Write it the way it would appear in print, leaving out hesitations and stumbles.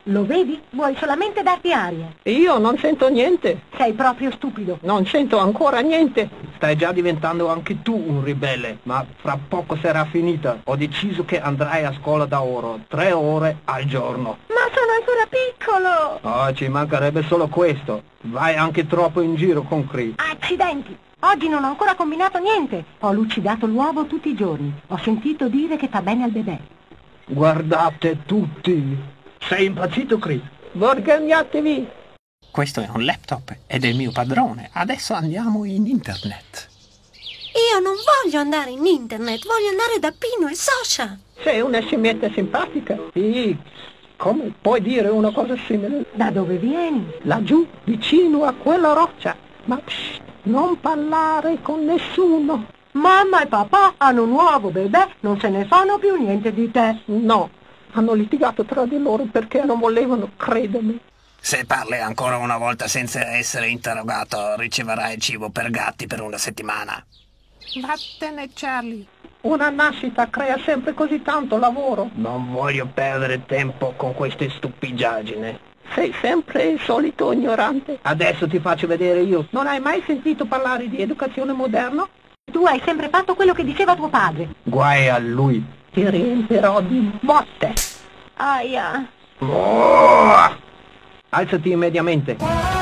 Lo vedi? Vuoi solamente darti aria. Io non sento niente. Sei proprio stupido. Non sento ancora niente. Stai già diventando anche tu un ribelle, ma fra poco sarà finita. Ho deciso che andrai a scuola da ora, 3 ore al giorno. Ma sono ancora piccolo! Oh, ci mancherebbe solo questo. Vai anche troppo in giro con Chris. Accidenti! Oggi non ho ancora combinato niente. Ho lucidato l'uovo tutti i giorni. Ho sentito dire che fa bene al bebè. Guardate tutti. Sei impazzito, Chris? Vergognatevi! Questo è un laptop ed è il mio padrone. Adesso andiamo in internet. Io non voglio andare in internet, voglio andare da Pino e Sasha. Sei una scimmietta simpatica. Sì, come puoi dire una cosa simile? Da dove vieni? Laggiù, vicino a quella roccia. Ma psst, non parlare con nessuno. Mamma e papà hanno un uovo bebè, non se ne fanno più niente di te. No, hanno litigato tra di loro perché non volevano credermi. Se parli ancora una volta senza essere interrogato, riceverai cibo per gatti per una settimana. Vattene, Charlie. Una nascita crea sempre così tanto lavoro. Non voglio perdere tempo con queste stupidaggini. Sei sempre il solito ignorante. Adesso ti faccio vedere io. Non hai mai sentito parlare di educazione moderna? Tu hai sempre fatto quello che diceva tuo padre. Guai a lui. Ti riempirò di botte. Aia. Oh! Alzati immediatamente.